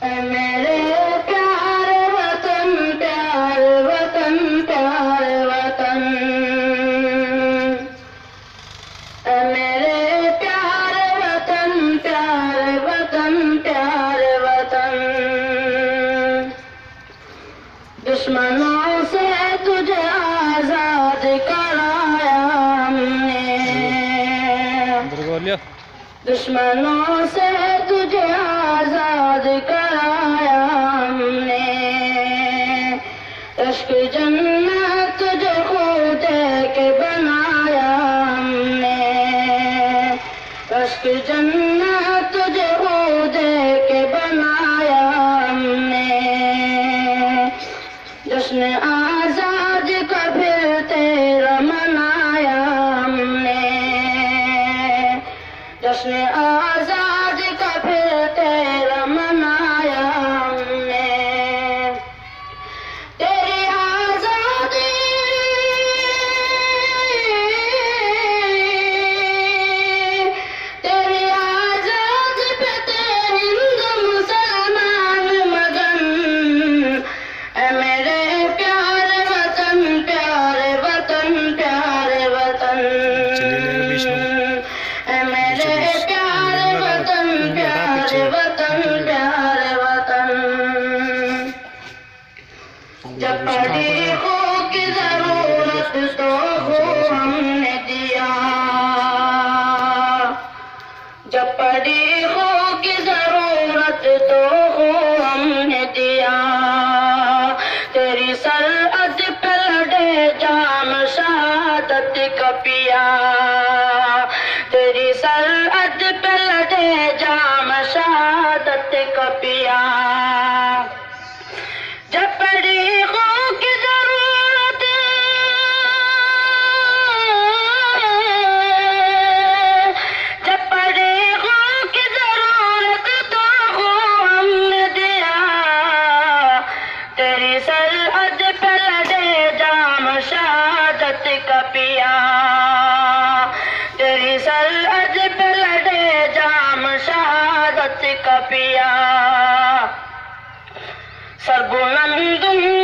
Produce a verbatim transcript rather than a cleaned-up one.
اے میرے پیار وطن پیار وطن پیار وطن اے میرے پیار وطن پیار وطن پیار وطن دشمنوں سے تجھے آزاد کرایا ہم نے دشمنوں سے تجھے آزاد کرایا ہم نے عشق جنت تجھے خود دے کے بنایا ہم نے عشق جنت تجھے خود دے کے بنایا ہم نے جشن آزاد کا پھر تیرا منایا ہم نے جشن آزاد کا پھر تیرا منایا ہم نے تیری آزادی تیری آزادی پہ تیرے ہند مسلمان مگن اے میرے پیارے وطن پیارے وطن پیارے وطن اے میرے پیارے وطن پیارے وطن پیارے وطن جب پڑی ہو کی ضرورت تو وہ ہم نے دیا جب پڑی ہو کی ضرورت تو وہ ہم نے دیا تیری سرحد پہ لڑے جام شہادت کا پیا تیری سرحد پہ لڑے جام شہادت کا پیا جب پڑی ہو کی ضرورت جب پڑی ہو کی ضرورت تو وہ ہم نے دیا تیری سرحد پہ لڑے جام شہادت کا پیا تیری سرحد پہ لڑے جام شہادت کا پیا سر بلند